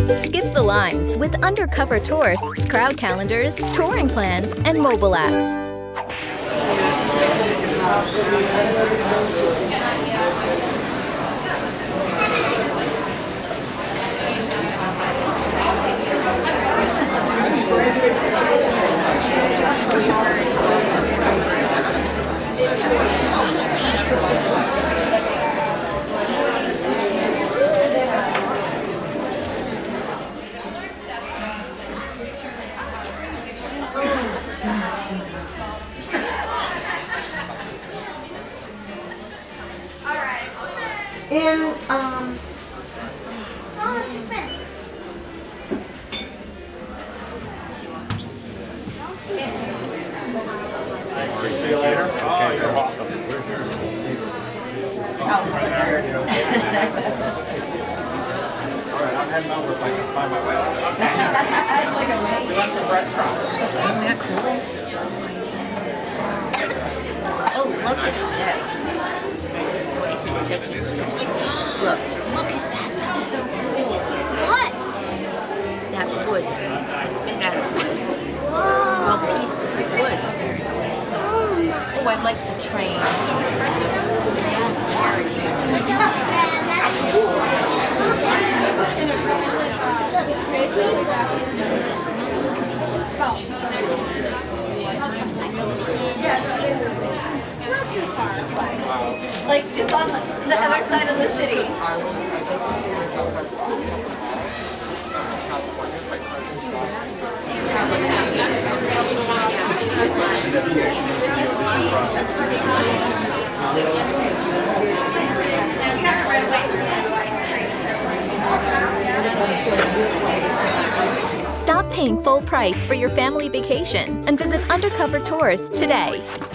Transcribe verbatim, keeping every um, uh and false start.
Skip the lines with Undercover Tourist's crowd calendars, touring plans, and mobile apps. And, um... How have you been? I don't see it. See you later. Oh, you're welcome. Where's yours? Oh, right there. All right, I'm heading over if I can find my way out. It's like a way. We went to restaurants. Isn't that cool? Oh, look at this. He's taking his picture. Look, look at that. That's so cool. What? That's wood. It's made out of wood. Well, piece, this is wood. Oh, I like the train. Like just on the, the other side of the city. Stop paying full price for your family vacation and visit Undercover Tourist today.